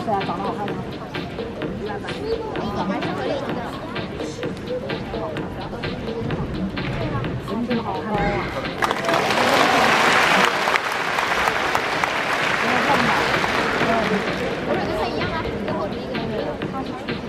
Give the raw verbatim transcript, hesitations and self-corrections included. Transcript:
是啊，长得好看吗？长得是可以的。真的好看啊！真的看不到。我这跟他一样啊，跟后面一个人。